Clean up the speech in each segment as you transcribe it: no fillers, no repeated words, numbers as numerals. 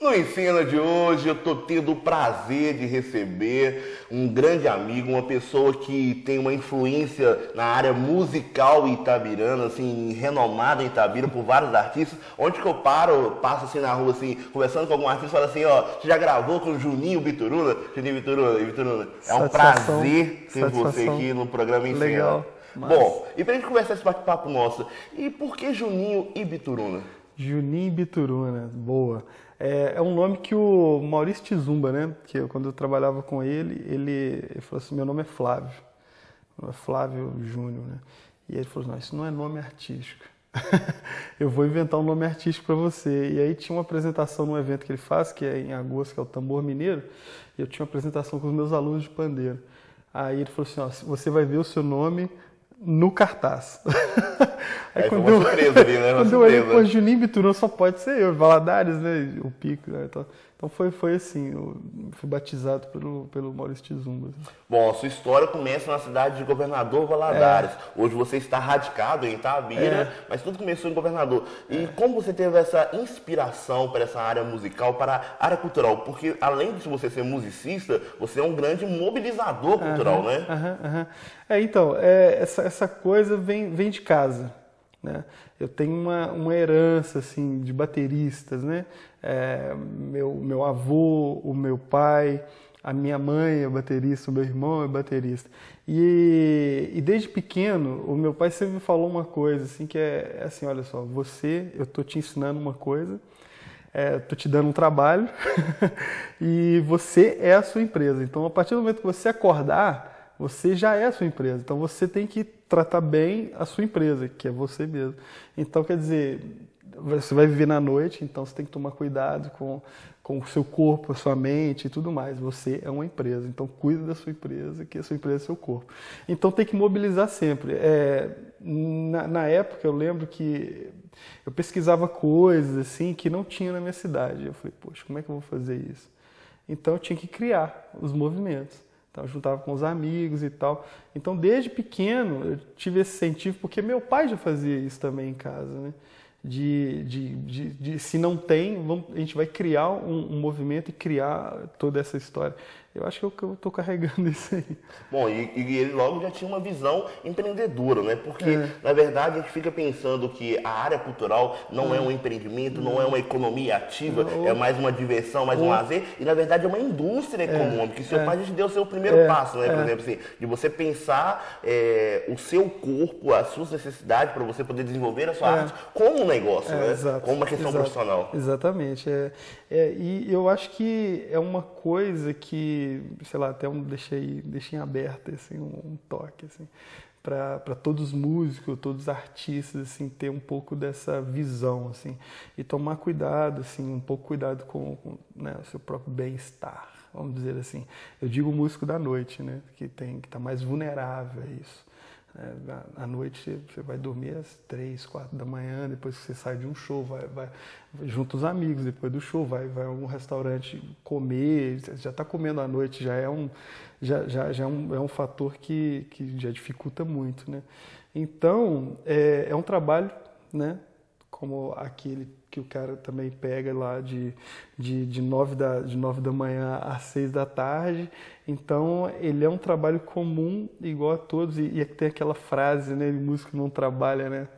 No Encena de hoje eu estou tendo o prazer de receber um grande amigo, uma pessoa que tem uma influência na área musical itabirana, assim, renomada em Itabira por vários artistas. Onde que eu passo assim na rua, assim, conversando com algum artista, fala assim, ó, você já gravou com o Juninho Bituruna? Juninho Bituruna, é um prazer ter você aqui no programa Encena. Legal. Bom, e pra gente conversar esse bate-papo nosso, e por que Juninho e Bituruna? Juninho Bituruna, boa. É um nome que o Maurício Tizumba, né? Que quando eu trabalhava com ele falou assim, meu nome é Flávio. Meu nome é Flávio Júnior, né? E ele falou, não, isso não é nome artístico. Eu vou inventar um nome artístico para você. E aí tinha uma apresentação num evento que ele faz, que é em agosto, que é o Tambor Mineiro, e eu tinha uma apresentação com os meus alunos de pandeiro. Aí ele falou assim, ó, você vai ver o seu nome no cartaz. Aí quando uma surpresa ali, né? Quando eu olhei, pô, Juninho Bituruna só pode ser eu, Valadares, né? O Pico, né? Então foi assim, eu fui batizado pelo Maurício Tizumba. Bom, a sua história começa na cidade de Governador Valadares. Hoje você está radicado em Itabira, mas tudo começou em Governador. E como você teve essa inspiração para essa área musical, para a área cultural? Porque além de você ser musicista, você é um grande mobilizador cultural, né? Então, essa coisa vem de casa, né? Eu tenho uma herança assim de bateristas, né? Meu avô, o meu pai, a minha mãe é baterista, o meu irmão é baterista. E desde pequeno, o meu pai sempre me falou uma coisa assim que é assim, olha só, eu tô te ensinando uma coisa, tô te dando um trabalho e você é a sua empresa. Então, a partir do momento que você acordar, você já é a sua empresa. Então, você tem que tratar bem a sua empresa, que é você mesmo. Então, quer dizer, você vai viver na noite, então você tem que tomar cuidado com o seu corpo, a sua mente e tudo mais. Você é uma empresa, então cuida da sua empresa, que a sua empresa é seu corpo. Então tem que mobilizar sempre. Na época eu lembro que eu pesquisava coisas assim que não tinha na minha cidade. Eu falei, poxa, como é que eu vou fazer isso? Então eu tinha que criar os movimentos. Então eu juntava com os amigos e tal. Então desde pequeno eu tive esse incentivo, porque meu pai já fazia isso também em casa, né? Se não tem, a gente vai criar um movimento e criar toda essa história. Eu acho que eu estou carregando isso aí. Bom, e ele logo já tinha uma visão empreendedora, né? Porque, na verdade, a gente fica pensando que a área cultural não é um empreendimento, não é uma economia ativa, é mais uma diversão, mais um lazer, e, na verdade, é uma indústria econômica. E seu pai já deu o seu primeiro passo, né? Por exemplo, assim, de você pensar o seu corpo, as suas necessidades para você poder desenvolver a sua arte como um negócio, né? Exato, como uma questão profissional. Exatamente. E eu acho que é uma coisa que, sei lá, até deixei em aberto assim, um toque assim, para todos os músicos, todos os artistas assim, ter um pouco dessa visão assim, e tomar cuidado, assim, um pouco cuidado com né, o seu próprio bem-estar, vamos dizer assim. Eu digo o músico da noite, né, que está mais vulnerável a isso. À noite você vai dormir às 3, 4 da manhã, depois que você sai de um show, vai junto os amigos, depois do show, vai a algum restaurante comer, já está comendo à noite, já é um fator que já dificulta muito, né? Então, é um trabalho, né, como aquele que o cara também pega lá de 9 da manhã às 6 da tarde. Então, ele é um trabalho comum, igual a todos, e tem aquela frase, né, o músico não trabalha, né?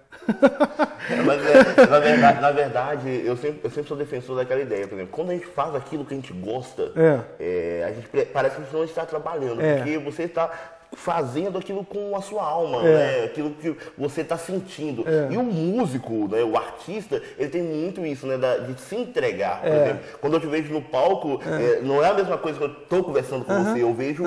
Mas, na verdade, eu sempre sou defensor daquela ideia. Por exemplo, quando a gente faz aquilo que a gente gosta, a gente parece que a gente não está trabalhando, porque você está fazendo aquilo com a sua alma, né? Aquilo que você está sentindo. E o músico, né, o artista, ele tem muito isso, né, de se entregar. Por exemplo, quando eu te vejo no palco, não é a mesma coisa que eu estou conversando com você. Eu vejo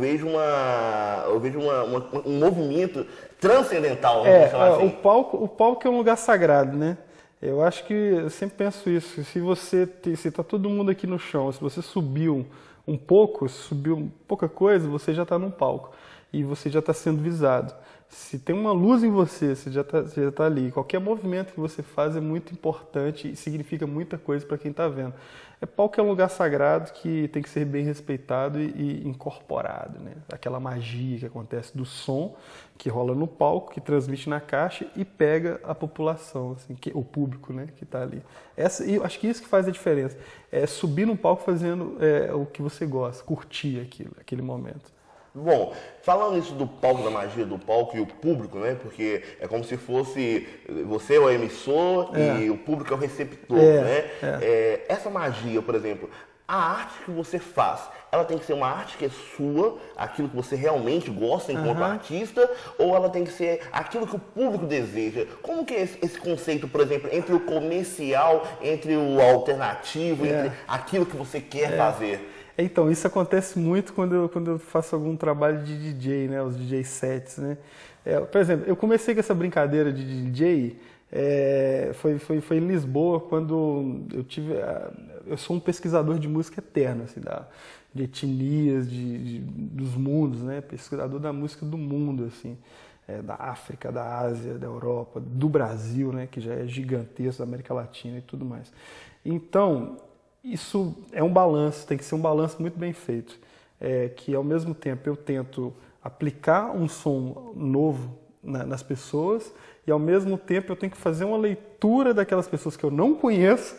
um movimento transcendental. Assim. O palco é um lugar sagrado, né? Eu acho que eu sempre penso isso. Se está todo mundo aqui no chão, se você subiu pouca coisa, você já está num palco. e você já está sendo visado. Se tem uma luz em você, você já tá ali. Qualquer movimento que você faz é muito importante e significa muita coisa para quem está vendo. Palco é um lugar sagrado que tem que ser bem respeitado e incorporado, né? Aquela magia que acontece do som que rola no palco, que transmite na caixa e pega a população, assim, o público, né, que está ali. Eu acho que isso que faz a diferença. É subir no palco fazendo o que você gosta, curtir aquele momento. Bom, falando isso do palco, da magia do palco e o público, né? Porque é como se fosse você é o emissor e o público é o receptor, né? Essa magia, por exemplo, a arte que você faz, ela tem que ser uma arte que é sua, aquilo que você realmente gosta enquanto artista, ou ela tem que ser aquilo que o público deseja? Como que é esse conceito, por exemplo, entre o comercial, entre o alternativo, entre aquilo que você quer fazer? Então, isso acontece muito quando eu faço algum trabalho de DJ, né? Os DJ sets, né? Por exemplo, eu comecei com essa brincadeira de DJ, foi em Lisboa, quando eu tive... Eu sou um pesquisador de música eterno, assim, de etnias, dos mundos, né? Pesquisador da música do mundo, assim. Da África, da Ásia, da Europa, do Brasil, né? Que já é gigantesco, da América Latina e tudo mais. Então... Isso é um balanço, tem que ser um balanço muito bem feito, que ao mesmo tempo eu tento aplicar um som novo nas pessoas e ao mesmo tempo eu tenho que fazer uma leitura daquelas pessoas que eu não conheço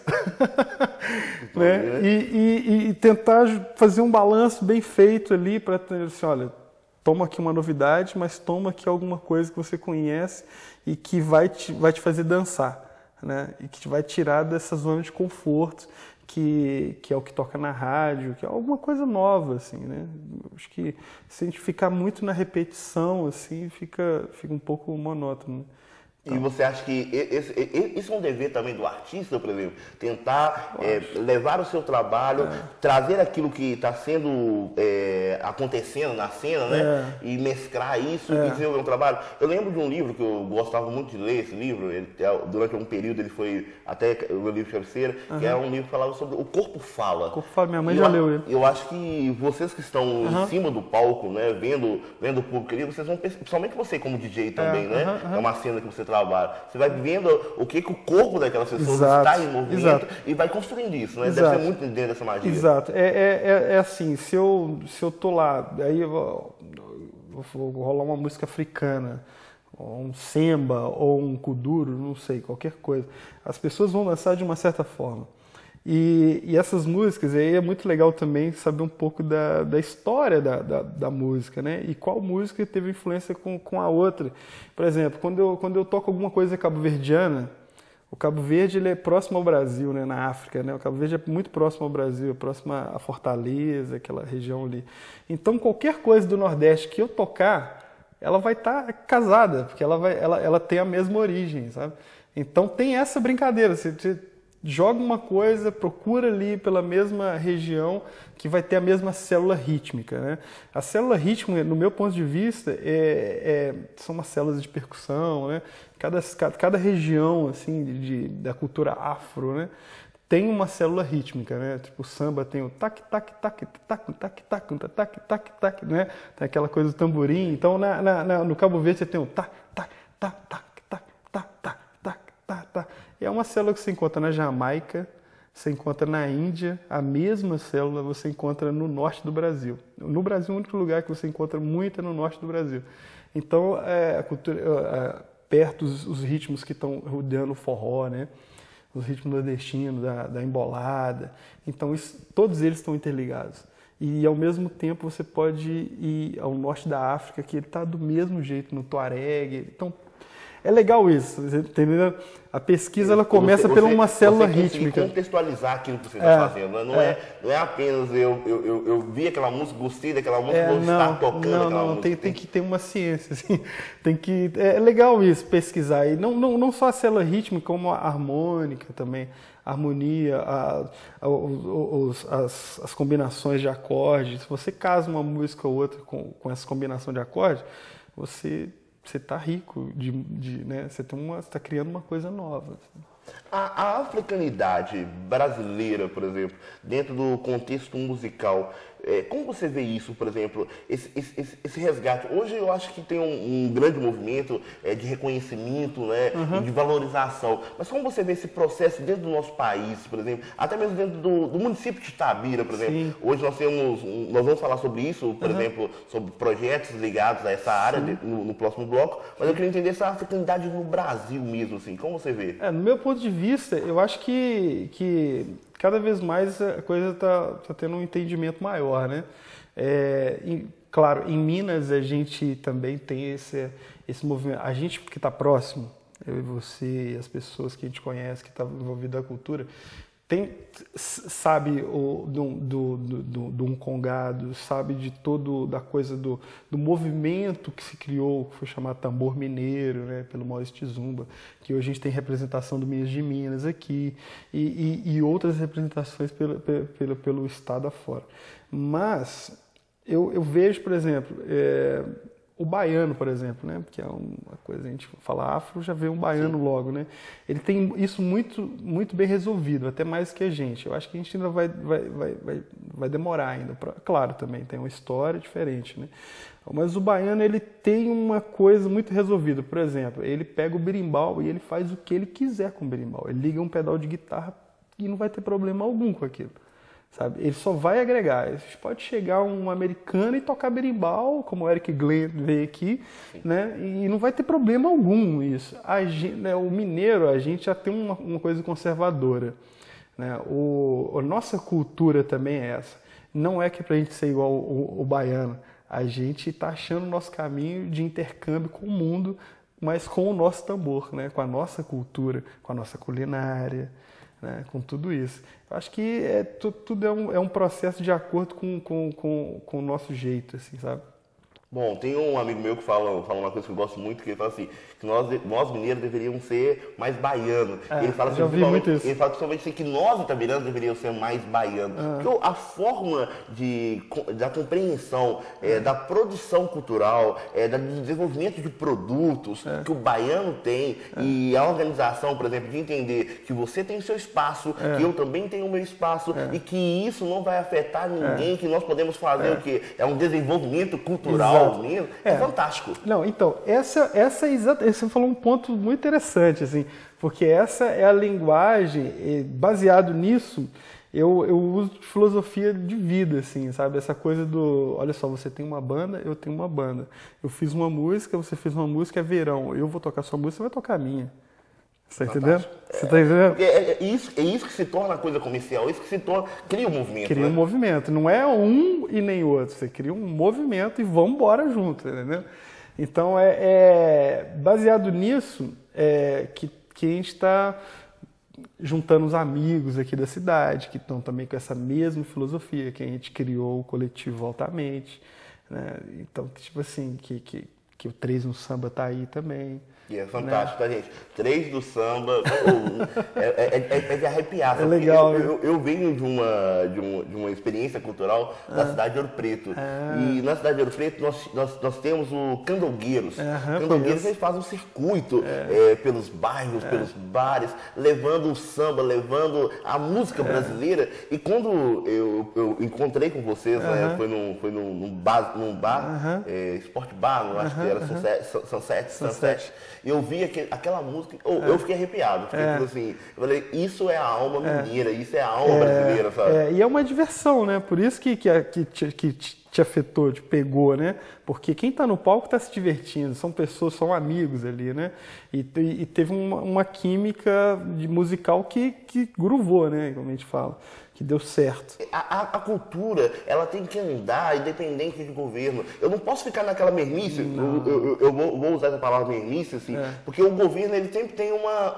né? e tentar fazer um balanço bem feito ali para dizer assim, olha, toma aqui uma novidade, mas toma aqui alguma coisa que você conhece e que vai te fazer dançar, né? E que te vai tirar dessa zona de conforto, que é o que toca na rádio, que é alguma coisa nova, assim, né? Acho que se a gente ficar muito na repetição, assim, fica um pouco monótono. Então, e você acha que isso é um dever também do artista, por exemplo? Tentar levar o seu trabalho, trazer aquilo que está sendo acontecendo na cena, né? E mesclar isso e desenvolver um trabalho. Eu lembro de um livro que eu gostava muito de ler, esse livro, durante um período ele foi até o meu livro de cabeceira, que era um livro que falava sobre o corpo fala. O corpo fala, minha mãe já leu ele. Eu acho que vocês que estão em cima do palco, né, vendo o público ali, vocês vão, principalmente você como DJ também, né? É uma cena que você trabalho. Você vai vendo o que o corpo daquelas pessoas está em movimento e vai construindo isso, né? Deve ser muito dentro dessa magia. Exato. É assim, se eu tô lá, aí eu vou rolar uma música africana, ou um samba, ou um kuduro, não sei, qualquer coisa. As pessoas vão dançar de uma certa forma. E essas músicas, aí é muito legal também saber um pouco da história da música, né? E qual música teve influência com a outra. Por exemplo, quando eu toco alguma coisa cabo-verdiana, o Cabo Verde ele é próximo ao Brasil, né? Na África, né? O Cabo Verde é muito próximo ao Brasil, é próximo a Fortaleza, aquela região ali. Então, qualquer coisa do Nordeste que eu tocar, ela vai estar casada, porque ela tem a mesma origem, sabe? Então, tem essa brincadeira. Você joga uma coisa, procura ali pela mesma região que vai ter a mesma célula rítmica, né? A célula rítmica, no meu ponto de vista, são umas células de percussão, né? Cada região assim da cultura afro, né, tem uma célula rítmica, né? Tipo o samba tem o tac tac tac tac tac tac tac tac tac, né? Tem aquela coisa do tamborim. Então no Cabo Verde você tem o tac tac tac tac tac tac tac tac tac. É uma célula que você encontra na Jamaica, você encontra na Índia, a mesma célula você encontra no norte do Brasil. No Brasil, o único lugar que você encontra muito é no norte do Brasil. Então, a cultura, perto os ritmos que estão rodeando o forró, né? Os ritmos nordestinos, da embolada. Então, todos eles estão interligados. E, ao mesmo tempo, você pode ir ao norte da África, que ele está do mesmo jeito, no Tuareg. Então, é legal isso, entendeu? A pesquisa ela começa por uma célula rítmica. Contextualizar aquilo que você está fazendo. Não é apenas eu vi aquela música, gostei daquela música, vou estar tocando aquela música. Tem que ter uma ciência. Assim. É legal isso, pesquisar. E não só a célula rítmica, como a harmônica também. A harmonia, as combinações de acordes. Se você casa uma música ou outra com essa combinação de acordes, você está rico, né? Você está criando uma coisa nova. A africanidade brasileira, por exemplo, dentro do contexto musical, como você vê isso, por exemplo, esse resgate? Hoje eu acho que tem um grande movimento de reconhecimento, né, e de valorização. Mas como você vê esse processo dentro do nosso país, por exemplo, até mesmo dentro do município de Itabira, por exemplo? Sim. Hoje nós vamos falar sobre isso, por exemplo, sobre projetos ligados a essa área no próximo bloco, mas eu queria entender essa fecundidade no Brasil mesmo, assim, como você vê? No meu ponto de vista, eu acho que cada vez mais a coisa está tendo um entendimento maior, né? Claro, em Minas a gente também tem esse movimento, a gente que está próximo, eu e você, as pessoas que a gente conhece, que estão envolvidas na cultura, sabe do um congado, sabe de da coisa do movimento que se criou, que foi chamado tambor mineiro, né, pelo Maurício Tizumba, que hoje a gente tem representação do Minas de Minas aqui e outras representações pelo estado afora. Mas eu vejo, por exemplo, o baiano, por exemplo, né? Porque é uma coisa, a gente fala afro, já vê um baiano logo, né? Ele tem isso muito, muito bem resolvido, até mais que a gente. Eu acho que a gente ainda vai demorar ainda. Claro, também tem uma história diferente, né? Mas o baiano, ele tem uma coisa muito resolvida. Por exemplo, ele pega o berimbau e ele faz o que ele quiser com o berimbau. Ele liga um pedal de guitarra e não vai ter problema algum com aquilo. Sabe? Ele só vai agregar. Pode chegar um americano e tocar berimbau, como o Eric Glenn veio aqui, né? E não vai ter problema algum isso. O mineiro, a gente já tem uma coisa conservadora, né? A nossa cultura também é essa. Não é que para a gente ser igual o baiano. A gente está achando o nosso caminho de intercâmbio com o mundo, mas com o nosso tambor, né? Com a nossa cultura, com a nossa culinária, né, com tudo isso. Eu acho que tudo é um processo de acordo com o nosso jeito, assim, sabe? Bom, tem um amigo meu que fala uma coisa que eu gosto muito, que ele fala assim, que nós mineiros deveríamos ser mais baianos. Ele fala assim, ele fala principalmente assim, que nós itabiranos deveríamos ser mais baianos. Porque a forma da compreensão, da produção cultural, do desenvolvimento de produtos que o baiano tem, e a organização, por exemplo, de entender que você tem o seu espaço, que eu também tenho o meu espaço, e que isso não vai afetar ninguém, que nós podemos fazer o quê? É um desenvolvimento cultural. É fantástico. Não, então, você falou um ponto muito interessante, assim, porque essa é a linguagem, baseado nisso, eu uso filosofia de vida, assim, sabe? Essa coisa olha só, você tem uma banda, eu tenho uma banda. Eu fiz uma música, você fez uma música, é verão. Eu vou tocar sua música, você vai tocar a minha. Você tá entendendo? Você tá entendendo? É isso que se torna a coisa comercial, isso que se torna, cria um movimento. Cria um movimento, não é um e nem outro, você cria um movimento e vamos embora junto, entendeu? Então, baseado nisso, que a gente está juntando os amigos aqui da cidade, que estão também com essa mesma filosofia, que a gente criou o coletivo Altamente, né? Então, tipo assim, que o 3 no Samba tá aí também. E é fantástico, tá, gente? 3 do Samba, é de arrepiar. É legal. Eu venho de uma experiência cultural da cidade de Ouro Preto. E na cidade de Ouro Preto nós temos o Candongueiros. Candongueiros, eles fazem um circuito pelos bairros, pelos bares, levando o samba, levando a música brasileira. E quando eu encontrei com vocês, foi num bar, Sport Bar, acho que era Sunset. E eu vi aquela música, eu fiquei arrepiado. Assim, eu falei, isso é a alma mineira, isso é a alma brasileira, sabe? E é uma diversão, né? Por isso que te afetou, te pegou, né? Porque quem está no palco está se divertindo, são pessoas, são amigos ali, né? E teve uma química musical que gruvou, né? Como a gente fala. Que deu certo. A cultura, ela tem que andar independente de governo. Eu não posso ficar naquela mermice, eu vou usar essa palavra mermice, assim, porque o governo, ele sempre tem uma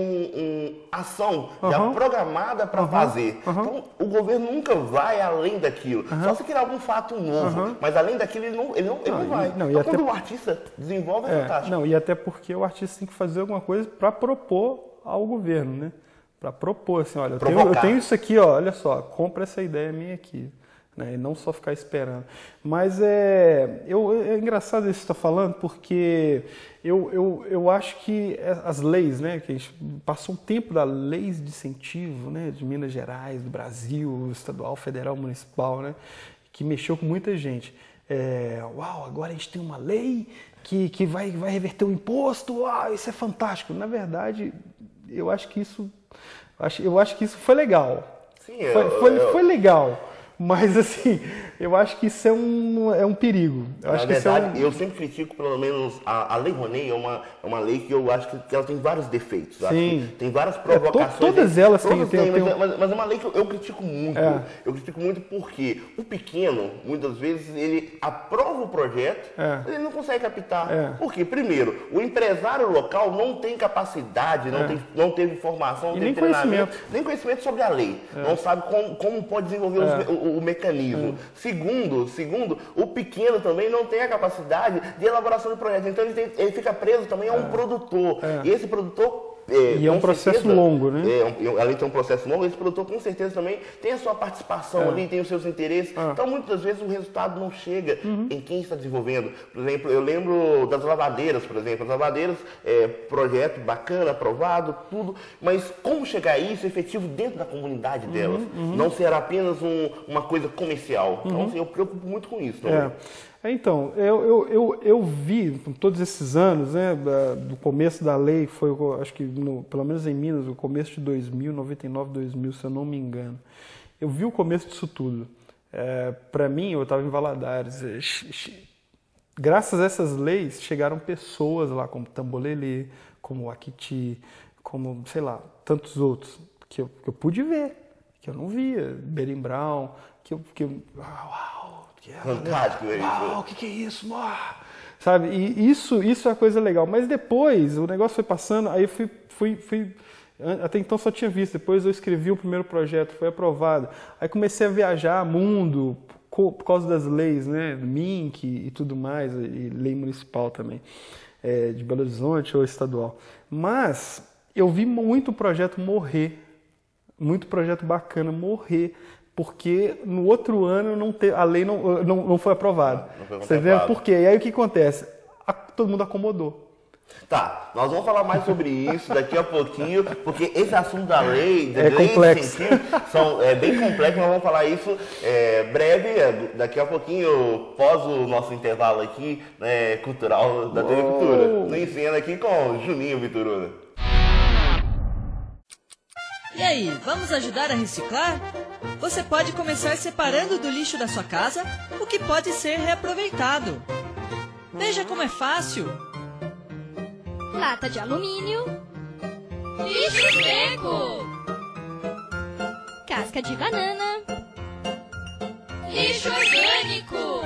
ação já programada para fazer. Então, o governo nunca vai além daquilo. Só se criar algum fato novo, mas além daquilo, ele não vai. Então, quando o artista desenvolve, é fantástico. Não, e até porque o artista tem que fazer alguma coisa para propor ao governo, né? Para propor, assim, olha, eu tenho isso aqui, ó, olha só, compra essa ideia minha aqui, né? E não só ficar esperando. Mas é engraçado isso que você está falando, porque eu acho que as leis, né, que a gente passou um tempo da leis de incentivo, né, de Minas Gerais, do Brasil, estadual, federal, municipal, né, que mexeu com muita gente. Uau, agora a gente tem uma lei que vai reverter o imposto, uau, isso é fantástico. Na verdade, eu acho que isso foi legal. Sim, foi legal. Mas, assim, eu acho que isso é um perigo. Na verdade, eu sempre critico, pelo menos, a Lei Rouanet é uma lei que eu acho que ela tem vários defeitos. Sim. Tem várias provocações. Todas elas têm. Mas é uma lei que eu critico muito. Eu critico muito porque o pequeno, muitas vezes, ele aprova o projeto, mas ele não consegue captar. Por quê? Primeiro, o empresário local não tem capacidade, não teve formação, não teve treinamento, nem conhecimento sobre a lei. Não sabe como pode desenvolver o mecanismo. Segundo, o pequeno também não tem a capacidade de elaboração de projetos. Então ele fica preso também a um produtor. E esse produtor... E é um processo longo, né? Além de ter um processo longo, esse produtor com certeza também tem a sua participação ali, tem os seus interesses. Então, muitas vezes, o resultado não chega em quem está desenvolvendo. Por exemplo, eu lembro das lavadeiras, por exemplo. As lavadeiras, projeto bacana, aprovado, tudo. Mas como chegar a isso efetivo dentro da comunidade delas? Não ser apenas uma coisa comercial. Então, assim, eu me preocupo muito com isso também. Então, eu vi, com todos esses anos, né, do começo da lei, foi, acho que, pelo menos em Minas, o começo de 2000, 99, 2000, se eu não me engano. Eu vi o começo disso tudo. Para mim, eu estava em Valadares. Graças a essas leis, chegaram pessoas lá, como Tambolelê, como o Akiti, como, sei lá, tantos outros, que eu pude ver, que eu não via. Berimbau, uau! Fantástico, uau, o que é isso? Sabe? E isso é a coisa legal. Mas depois, o negócio foi passando, aí eu fui até então só tinha visto, depois eu escrevi o primeiro projeto, foi aprovado. Aí comecei a viajar mundo por causa das leis, né? MINC e tudo mais, e lei municipal também, de Belo Horizonte ou estadual. Mas eu vi muito projeto morrer, muito projeto bacana morrer, porque no outro ano a lei não foi aprovada. Você vê por quê? E aí o que acontece? Todo mundo acomodou. Tá, nós vamos falar mais sobre isso daqui a pouquinho, porque esse assunto da lei, é complexo. É bem complexo, nós vamos falar isso breve, daqui a pouquinho, após o nosso intervalo aqui, né, cultural da TV Cultura. No Ensina aqui com Juninho Vitoruna. E aí, vamos ajudar a reciclar? Você pode começar separando do lixo da sua casa o que pode ser reaproveitado. Veja como é fácil. Lata de alumínio. Lixo seco. Casca de banana. Lixo orgânico.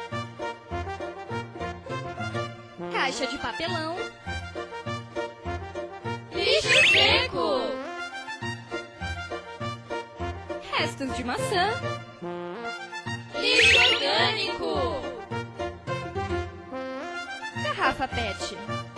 Caixa de papelão. Lixo seco. Restos de maçã. Lixo orgânico. Garrafa PET.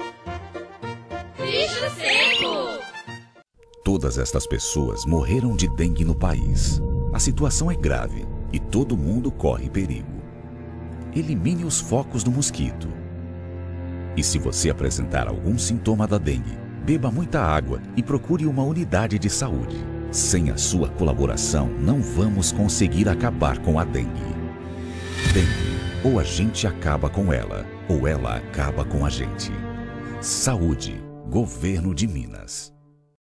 Lixo seco. Todas estas pessoas morreram de dengue no país. A situação é grave e todo mundo corre perigo. Elimine os focos do mosquito. E se você apresentar algum sintoma da dengue, beba muita água e procure uma unidade de saúde. Sem a sua colaboração, não vamos conseguir acabar com a dengue. Dengue, ou a gente acaba com ela, ou ela acaba com a gente. Saúde, Governo de Minas.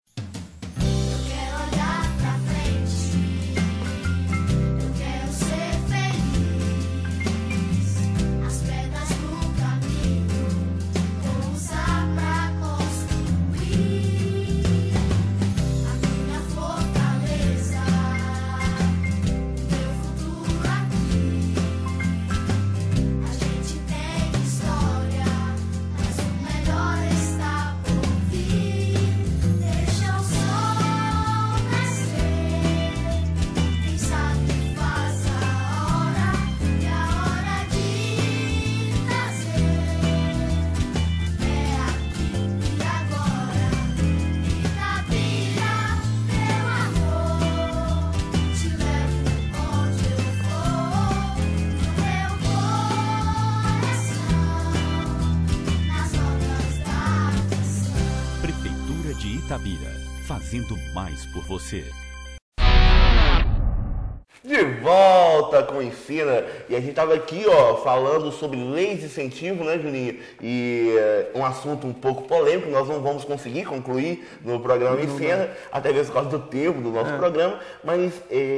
Itabira, fazendo mais por você. De volta volta com Ensina, e a gente estava aqui, ó, falando sobre leis de incentivo, né, Juninho? E um assunto um pouco polêmico, nós não vamos conseguir concluir no programa Ensina, até mesmo por causa do tempo do nosso programa, mas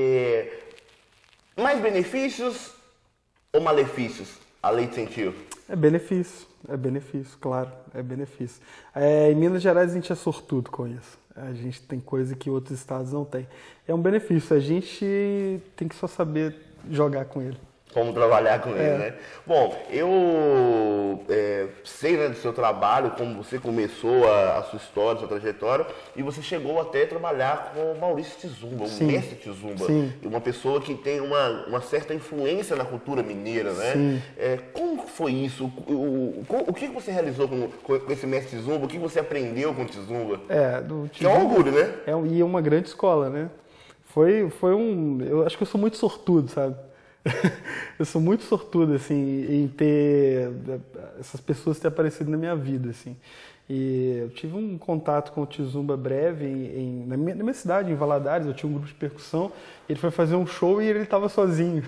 mais benefícios ou malefícios a lei de incentivo? É benefício, claro, é benefício. Em Minas Gerais a gente é sortudo com isso. A gente tem coisa que outros estados não têm. É um benefício, a gente tem que só saber jogar com ele. Como trabalhar com ele, né? Bom, eu sei, né, do seu trabalho, como você começou a sua história, a sua trajetória, e você chegou até a trabalhar com o Maurício Tizumba, o mestre Tizumba, e uma pessoa que tem uma certa influência na cultura mineira, né? Como foi isso? O que você realizou com esse mestre Tizumba? O que você aprendeu com o Tizumba? Que é um orgulho, né? E é uma grande escola, né? Eu acho que eu sou muito sortudo, sabe? Eu sou muito sortudo, assim, em ter essas pessoas ter aparecido na minha vida, assim. E eu tive um contato com o Tizumba breve na minha cidade, em Valadares. Eu tinha um grupo de percussão, ele foi fazer um show e ele estava sozinho.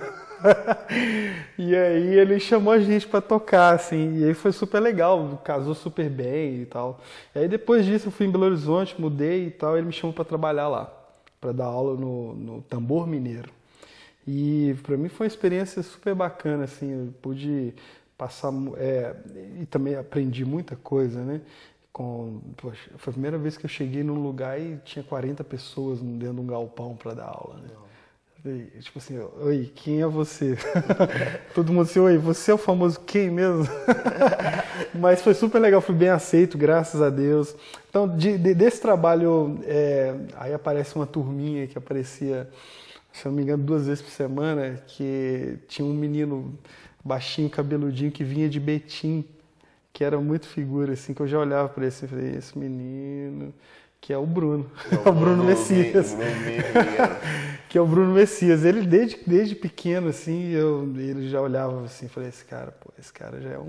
E aí ele chamou a gente para tocar, assim, e aí foi super legal, casou super bem e tal. E aí depois disso eu fui em Belo Horizonte, mudei e tal, e ele me chamou para trabalhar lá, para dar aula no Tambor Mineiro. E para mim foi uma experiência super bacana, assim, eu pude passar, e também aprendi muita coisa, né? Poxa, foi a primeira vez que eu cheguei num lugar e tinha 40 pessoas dentro de um galpão para dar aula, né? Tipo assim, oi, quem é você? Todo mundo assim, oi, você é o famoso quem mesmo? Mas foi super legal, fui bem aceito, graças a Deus. Então, desse trabalho, aí aparece uma turminha que aparecia, se eu não me engano, 2 vezes por semana, que tinha um menino baixinho, cabeludinho, que vinha de Betim, que era muito figura, assim, que eu já olhava para ele assim, e falei, esse menino, que é o Bruno, o Bruno Messias, que é o Bruno Messias. Ele, desde pequeno, assim, ele já olhava assim, falei, esse cara já é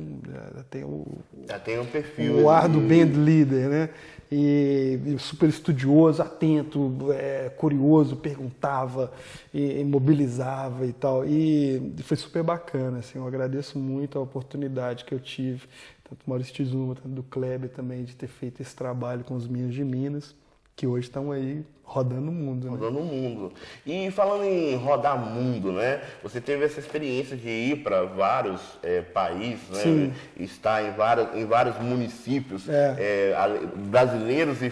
já tem um perfil, o ar do band leader, né? E super estudioso, atento, curioso, perguntava, e mobilizava e tal. E foi super bacana, assim, eu agradeço muito a oportunidade que eu tive, tanto do Maurício Tizumba, tanto do Kleber também, de ter feito esse trabalho com os meninos de Minas, que hoje estão aí rodando o mundo. Rodando o mundo. E falando em rodar mundo, né? Você teve essa experiência de ir para vários países, né? Sim. Estar em vários municípios brasileiros e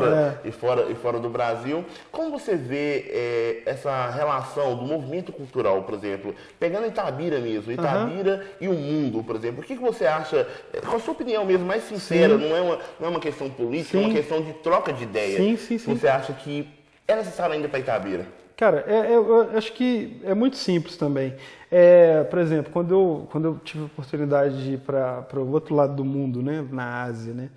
fora do Brasil. Como você vê essa relação do movimento cultural, por exemplo, pegando Itabira mesmo, Itabira e o mundo, por exemplo? O que você acha, com a sua opinião mesmo, mais sincera, não é uma questão política, é uma questão de troca de ideia. Sim. Você acha que é necessário ainda para Itabira? Cara, eu acho que é muito simples também. Por exemplo, quando eu tive a oportunidade de ir para o outro lado do mundo, né, na Ásia, né,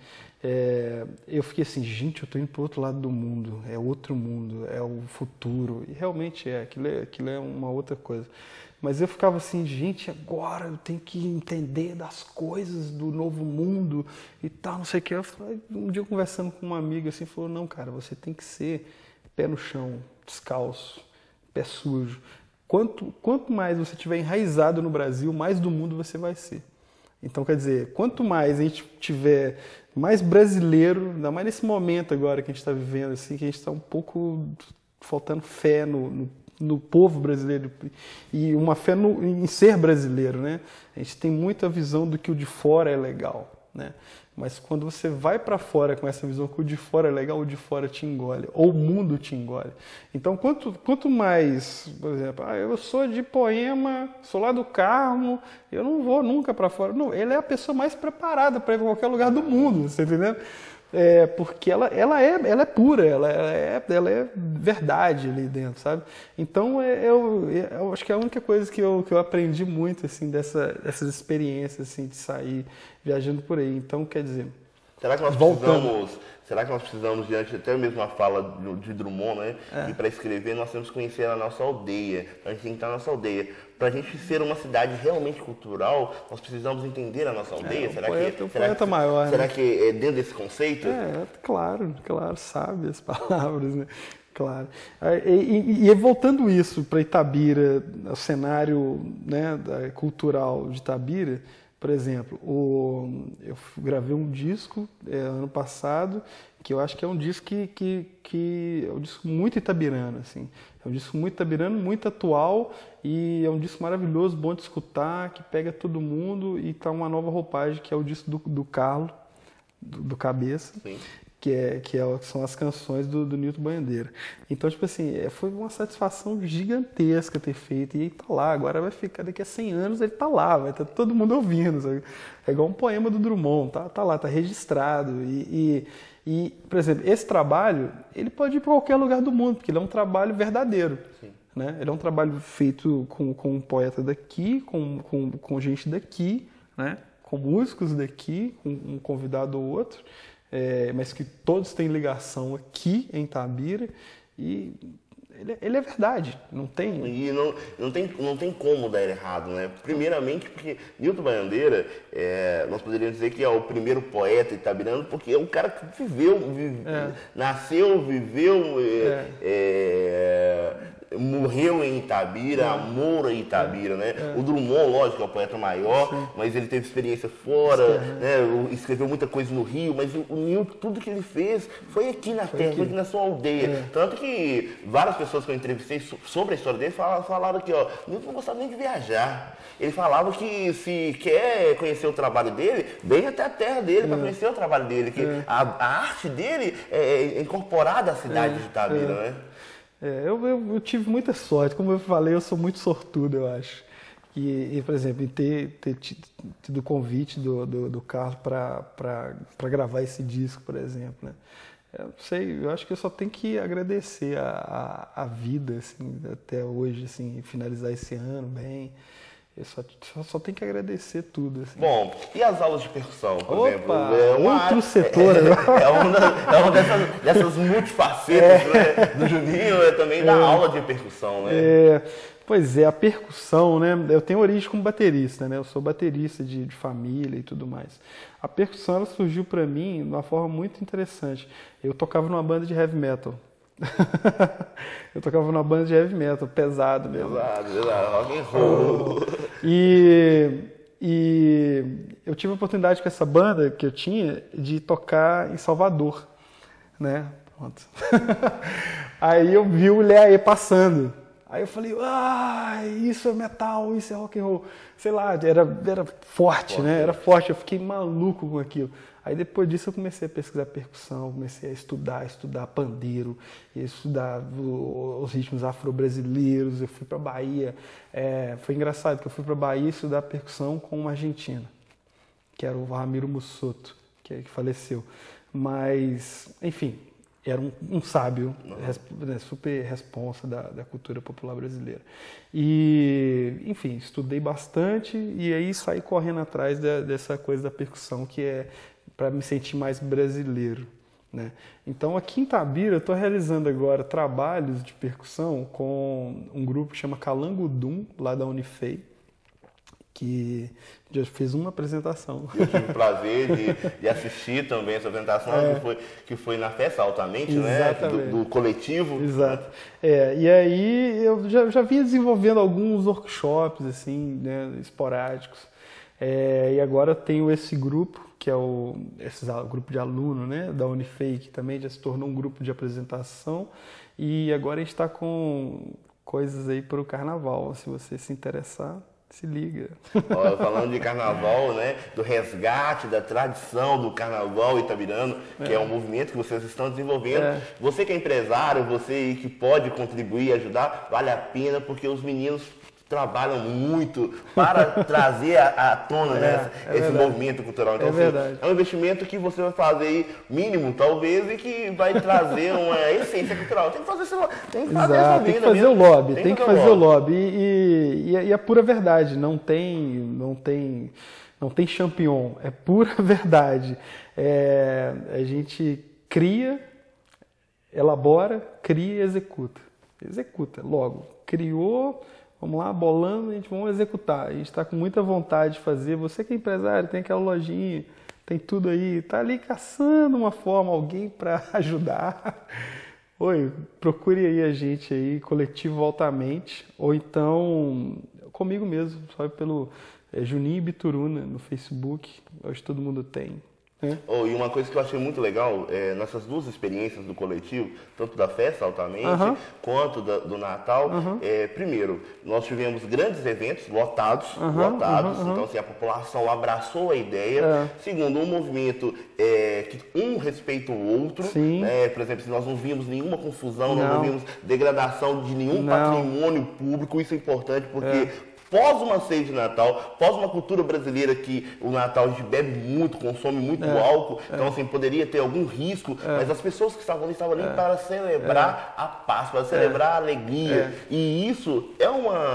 eu fiquei assim, gente, eu estou indo para o outro lado do mundo, é outro mundo, é o futuro. E realmente aquilo é uma outra coisa. Mas eu ficava assim, gente, agora eu tenho que entender das coisas do novo mundo e tal, não sei o que. Um dia conversando com uma amiga assim, falou, não, cara, você tem que ser pé no chão, descalço, pé sujo. Quanto mais você estiver enraizado no Brasil, mais do mundo você vai ser. Então, quer dizer, quanto mais a gente tiver mais brasileiro, ainda mais nesse momento agora que a gente está vivendo, assim, que a gente está um pouco faltando fé no povo brasileiro e uma fé em ser brasileiro, né? A gente tem muita visão do que o de fora é legal, né? Mas quando você vai para fora com essa visão que o de fora é legal, o de fora te engole, ou o mundo te engole. Então, quanto mais, por exemplo, eu sou de Poema, sou lá do Carmo, eu não vou nunca para fora. Não, ele é a pessoa mais preparada para ir para qualquer lugar do mundo, você entendeu? Porque ela é pura, ela é verdade ali dentro, sabe? Então, eu acho que é a única coisa que eu aprendi muito, assim, dessas experiências, assim, de sair viajando por aí. Então, quer dizer, será que nós precisamos, diante até mesmo a fala de Drummond, né? E para escrever nós temos que conhecer a nossa aldeia, a gente tem que estar na nossa aldeia. Para a gente ser uma cidade realmente cultural, nós precisamos entender a nossa aldeia. Será que é dentro desse conceito? Claro, sabe as palavras, né? Claro. E voltando isso para Itabira, o cenário, né, cultural de Itabira, por exemplo, eu gravei um disco ano passado, que eu acho que é um disco que é um disco muito itabirano, assim. É um disco muito itabirano, muito atual, e é um disco maravilhoso, bom de escutar, que pega todo mundo, e tá uma nova roupagem, que é o disco do Carlo, do Cabeça. Sim. Que são as canções do Nilton Bandeira. Então, tipo assim, foi uma satisfação gigantesca ter feito, e ele tá lá, agora vai ficar, daqui a 100 anos ele tá lá, vai estar todo mundo ouvindo, sabe? É igual um poema do Drummond, tá lá, tá registrado, e, por exemplo, esse trabalho, ele pode ir para qualquer lugar do mundo, porque ele é um trabalho verdadeiro. Sim. Né? Ele é um trabalho feito com um poeta daqui, com gente daqui, né? Com músicos daqui, com um convidado ou outro, mas que todos têm ligação aqui em Itabira, e ele é verdade, não tem... E não tem como dar errado, né? Primeiramente porque Nilton Bandeira, nós poderíamos dizer que é o primeiro poeta itabirano, porque é um cara que nasceu, viveu, morreu em Itabira, amou a Itabira, né? O Drummond, lógico, é o poeta maior, sim, mas ele teve experiência fora, né? Escreveu muita coisa no Rio, mas o Nilton, tudo que ele fez foi aqui na terra, foi aqui na sua aldeia. Tanto que várias pessoas que eu entrevistei sobre a história dele falaram que, ó, Nilton não gostava nem de viajar. Ele falava que se quer conhecer o trabalho dele, vem até a terra dele para conhecer o trabalho dele, que a arte dele é incorporada à cidade de Itabira, né? Eu tive muita sorte, como eu falei, eu sou muito sortudo, eu acho. E por exemplo, em ter tido o convite do Carlos para gravar esse disco, por exemplo, né? Eu não sei, eu acho que eu só tenho que agradecer a vida, assim, até hoje, assim, finalizar esse ano bem. Eu só tenho que agradecer tudo. Assim. Bom, e as aulas de percussão, por exemplo? Outro setor. É uma dessas multifacetas, né, do Juninho, também da aula de percussão, né? Pois é, a percussão, né? Eu tenho origem como baterista, né? Eu sou baterista de família e tudo mais. A percussão, ela surgiu para mim de uma forma muito interessante. Eu tocava numa banda de heavy metal. Eu tocava numa banda de heavy metal, pesado mesmo. Pesado, rock and roll. E eu tive a oportunidade com essa banda que eu tinha de tocar em Salvador, né? Pronto. Aí eu vi o Leaê passando. Aí eu falei, isso é metal, isso é rock and roll. Sei lá, era forte, né? Era forte, eu fiquei maluco com aquilo. Aí depois disso eu comecei a pesquisar percussão, comecei a estudar pandeiro, estudar os ritmos afro-brasileiros. Eu fui para Bahia, foi engraçado que eu fui para Bahia estudar percussão com um argentino, que era o Ramiro Mussoto, que faleceu. Mas, enfim, era um sábio, super responsa da cultura popular brasileira. E, enfim, estudei bastante e aí saí correndo atrás dessa coisa da percussão, que é para me sentir mais brasileiro, né? Então, aqui em Itabira, eu estou realizando agora trabalhos de percussão com um grupo que chama Calangudum, lá da Unifei, que já fez uma apresentação. Eu tive o prazer de assistir também essa apresentação, que foi na Festa Altamente, né? Do coletivo. Exato. E aí eu já vinha desenvolvendo alguns workshops, assim, né, esporádicos. E agora eu tenho esse grupo, que é esse grupo de aluno, né, da Unifei, que também já se tornou um grupo de apresentação. E agora a gente está com coisas aí para o carnaval, se você se interessar. Se liga. Falando de carnaval, né? Do resgate, da tradição do carnaval itabirano, que é um movimento que vocês estão desenvolvendo. Você que é empresário, você que pode contribuir e ajudar, vale a pena, porque os meninos trabalham muito para trazer à tona esse movimento cultural. Então, é um investimento que você vai fazer aí, mínimo, talvez, e que vai trazer uma essência cultural. Tem que fazer essa vida. Tem que fazer o lobby. Tem que fazer o lobby. E a pura verdade, não tem champignon, é pura verdade. A gente cria, elabora, cria e executa. Executa, logo. Criou... Vamos lá, bolando, vamos executar. A gente está com muita vontade de fazer. Você que é empresário, tem aquela lojinha, tem tudo aí, está ali caçando uma forma, alguém para ajudar. Oi, procure aí a gente aí, Coletivo Altamente, ou então comigo mesmo, só pelo Juninho Bituruna no Facebook, hoje todo mundo tem. Oh, e uma coisa que eu achei muito legal, nessas duas experiências do coletivo, tanto da festa Altamente, quanto do Natal, primeiro, nós tivemos grandes eventos lotados, então assim, a população abraçou a ideia. Segundo, um movimento que um respeita o outro, né? Por exemplo, nós não vimos nenhuma confusão, nós não vimos degradação de nenhum patrimônio público, isso é importante porque pós uma ceia de Natal, pós uma cultura brasileira que o Natal a gente bebe muito, consome muito álcool, então assim, poderia ter algum risco, mas as pessoas que estavam ali para celebrar a paz, para celebrar a alegria. E isso é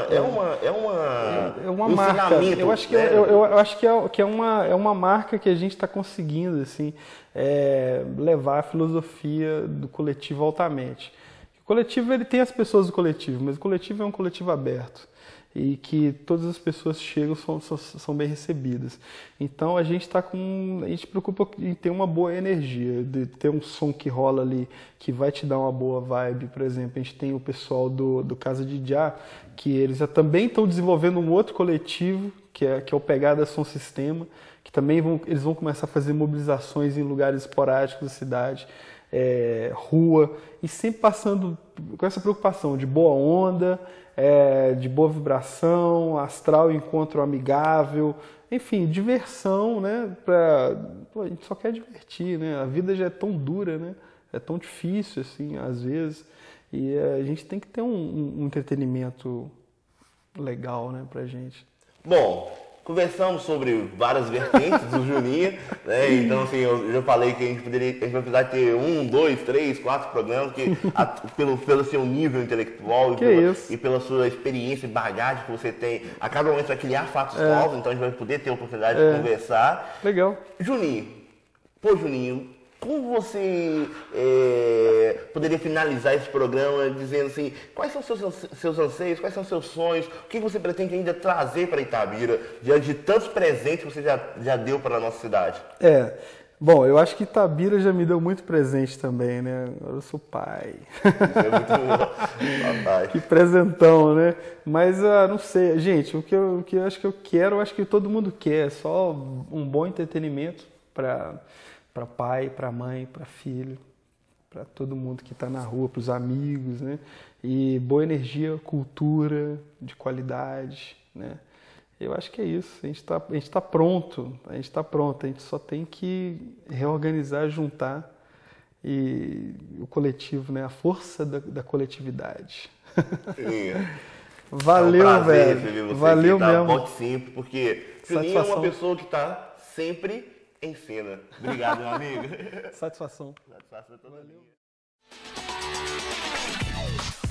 uma marca. Eu acho que, eu acho que é uma marca que a gente está conseguindo assim, levar a filosofia do coletivo altamente. O coletivo ele tem as pessoas do coletivo, mas o coletivo é um coletivo aberto. E que todas as pessoas chegam são bem recebidas. Então a gente preocupa em ter uma boa energia, de ter um som que rola ali, que vai te dar uma boa vibe. Por exemplo, a gente tem o pessoal do Casa de Já, que eles também estão desenvolvendo um outro coletivo, que é o Pegada Som Sistema, que também eles vão começar a fazer mobilizações em lugares esporádicos da cidade, rua, e sempre passando com essa preocupação de boa onda, de boa vibração, astral, encontro amigável, enfim, diversão, né? A gente só quer divertir, né? A vida já é tão dura, né? É tão difícil, assim, às vezes, e a gente tem que ter um entretenimento legal, né, pra gente. Bom, conversamos sobre várias vertentes do Juninho, né? Então, assim, eu já falei que a gente vai precisar ter 1, 2, 3, 4 programas, que pelo seu nível intelectual e pela sua experiência e bagagem que você tem, a cada momento vai criar fatos novos, então a gente vai poder ter a oportunidade de conversar. Legal. Juninho, como você poderia finalizar esse programa dizendo assim, quais são seus anseios, quais são seus sonhos, o que você pretende ainda trazer para Itabira, diante de tantos presentes que você já deu para a nossa cidade? Bom, eu acho que Itabira já me deu muito presente também, né? Agora eu sou pai. Isso é muito bom. Papai. Que presentão, né? Mas, não sei, gente, o que eu acho que eu quero, eu acho que todo mundo quer, só um bom entretenimento para pai, para mãe, para filho, para todo mundo que está na rua, para os amigos, né? E boa energia, cultura de qualidade, né? Eu acho que é isso. A gente tá pronto, a gente só tem que reorganizar, juntar e o coletivo, né? A força da coletividade. Sim. Valeu, é um prazer, velho. Você Valeu mesmo. Volte sempre, porque Juninho é uma pessoa que está sempre em cena. Obrigado, meu amigo. Satisfação. Satisfação toda minha.